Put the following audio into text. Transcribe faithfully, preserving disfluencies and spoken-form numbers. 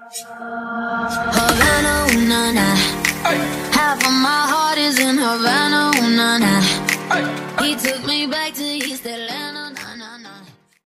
Havana, ooh, na, na. Half of my heart is in Havana, ooh, na, na. He took me back to East Atlanta.